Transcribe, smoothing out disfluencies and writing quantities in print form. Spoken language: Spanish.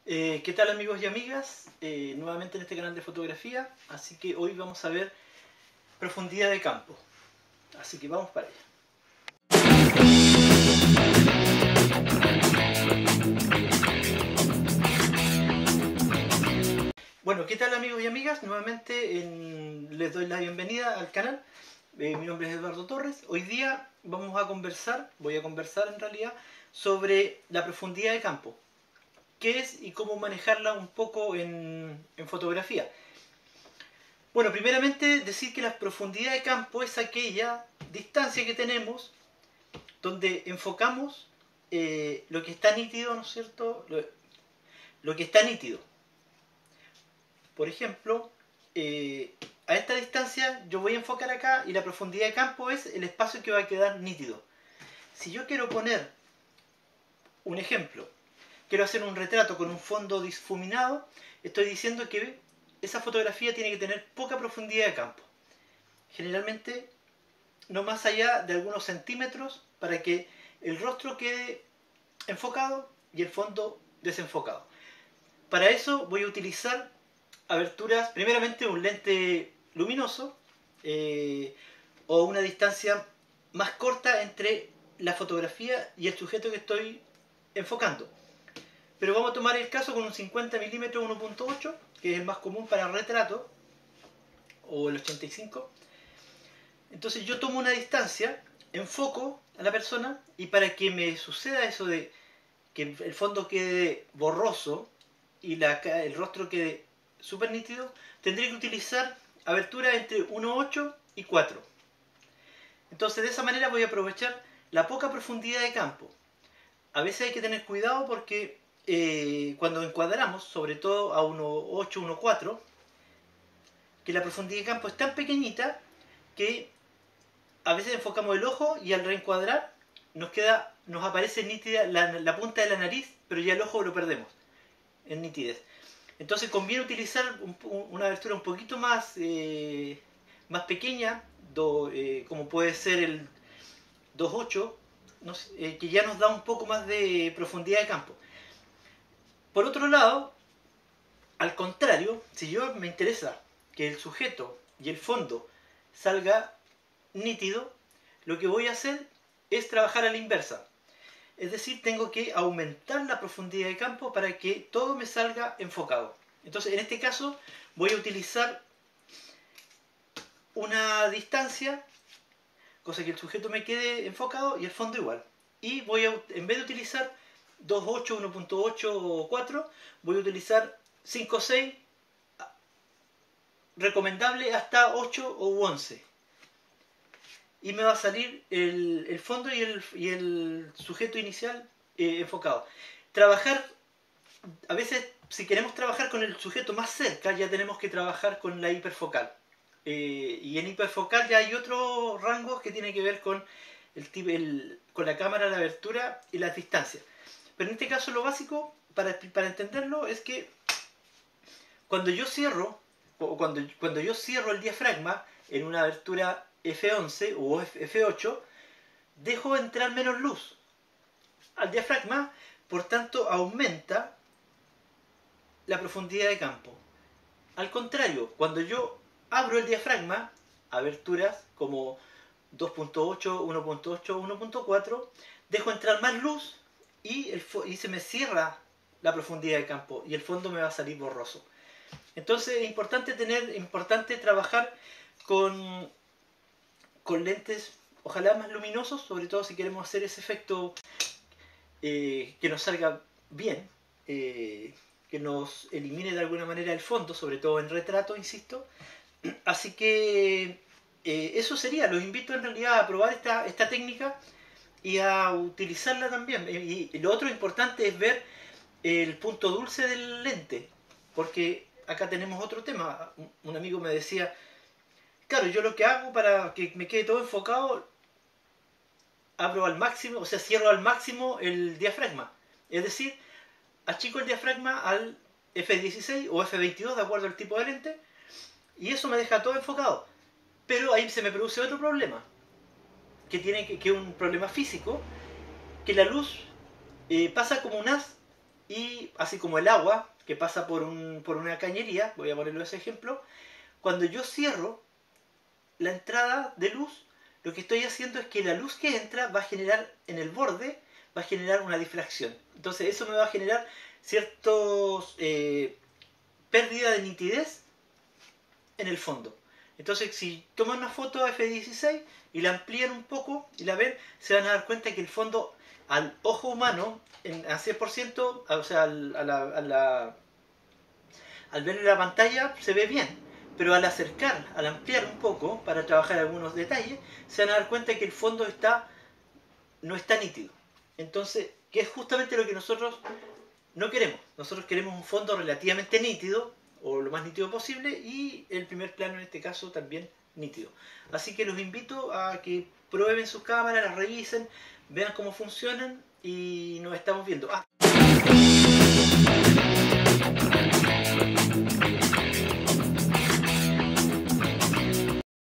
¿Qué tal amigos y amigas? Nuevamente en este canal de fotografía, así que hoy vamos a ver profundidad de campo. Así que vamos para allá. Bueno, ¿qué tal amigos y amigas? Nuevamente les doy la bienvenida al canal. Mi nombre es Eduardo Torres. Hoy día voy a conversar en realidad sobre la profundidad de campo. ¿Qué es y cómo manejarla un poco en fotografía? Bueno, primeramente decir que la profundidad de campo es aquella distancia que tenemos donde enfocamos lo que está nítido, ¿no es cierto? Lo que está nítido. Por ejemplo, a esta distancia yo voy a enfocar acá y la profundidad de campo es el espacio que va a quedar nítido. Si yo quiero poner un ejemplo, quiero hacer un retrato con un fondo difuminado, estoy diciendo que esa fotografía tiene que tener poca profundidad de campo. Generalmente no más allá de algunos centímetros para que el rostro quede enfocado y el fondo desenfocado. Para eso voy a utilizar aberturas, primeramente un lente luminoso o una distancia más corta entre la fotografía y el sujeto que estoy enfocando. Pero vamos a tomar el caso con un 50 mm 1.8, que es el más común para retrato, o el 85. Entonces yo tomo una distancia, enfoco a la persona, y para que me suceda eso de que el fondo quede borroso y el rostro quede súper nítido, tendré que utilizar aberturas entre 1.8 y 4. Entonces de esa manera voy a aprovechar la poca profundidad de campo. A veces hay que tener cuidado porque cuando encuadramos, sobre todo a 1.8, 1.4, que la profundidad de campo es tan pequeñita que a veces enfocamos el ojo y al reencuadrar nos aparece nítida la punta de la nariz, pero ya el ojo lo perdemos en nitidez. Entonces conviene utilizar una abertura un poquito más pequeña, como puede ser el 2.8, que ya nos da un poco más de profundidad de campo. Por otro lado, al contrario, si yo me interesa que el sujeto y el fondo salga nítido, lo que voy a hacer es trabajar a la inversa. Es decir, tengo que aumentar la profundidad de campo para que todo me salga enfocado. Entonces, en este caso, voy a utilizar una distancia, cosa que el sujeto me quede enfocado y el fondo igual. Y en vez de utilizar 2.8, 1.8 o 4, voy a utilizar 5.6, recomendable hasta 8 o 11. Y me va a salir el fondo y el sujeto inicial enfocado. A veces, si queremos trabajar con el sujeto más cerca, ya tenemos que trabajar con la hiperfocal. Y en hiperfocal ya hay otros rangos que tienen que ver con con la cámara, la abertura y las distancias. Pero en este caso lo básico, para entenderlo, es que cuando yo cierro el diafragma en una abertura F11 o F8, dejo entrar menos luz al diafragma, por tanto aumenta la profundidad de campo. Al contrario, cuando yo abro el diafragma, aberturas como 2.8, 1.8, 1.4, dejo entrar más luz y se me cierra la profundidad de campo y el fondo me va a salir borroso. Entonces es importante trabajar con lentes ojalá más luminosos, sobre todo si queremos hacer ese efecto que nos salga bien, que nos elimine de alguna manera el fondo, sobre todo en retrato, insisto. Así que eso sería. Los invito en realidad a probar esta técnica y a utilizarla también. Y lo otro importante es ver el punto dulce del lente, porque acá tenemos otro tema. Un amigo me decía, claro, yo lo que hago para que me quede todo enfocado, abro al máximo, o sea, cierro al máximo el diafragma. Es decir, achico el diafragma al F16 o F22, de acuerdo al tipo de lente, y eso me deja todo enfocado. Pero ahí se me produce otro problema, que es un problema físico, que la luz pasa como un haz y así como el agua que pasa por una cañería, voy a ponerlo ese ejemplo, cuando yo cierro la entrada de luz, lo que estoy haciendo es que la luz que entra va a generar en el borde, va a generar una difracción. Entonces eso me va a generar ciertos pérdida de nitidez en el fondo. Entonces si toman una foto F16 y la amplían un poco y la ven, se van a dar cuenta que el fondo al ojo humano, a 100%, o sea, al ver en la pantalla se ve bien, pero al acercar, al ampliar un poco para trabajar algunos detalles, se van a dar cuenta que el fondo no está nítido. Entonces, que es justamente lo que nosotros no queremos. Nosotros queremos un fondo relativamente nítido, o lo más nítido posible, y el primer plano en este caso también nítido. Así que los invito a que prueben sus cámaras, las revisen, vean cómo funcionan y nos estamos viendo.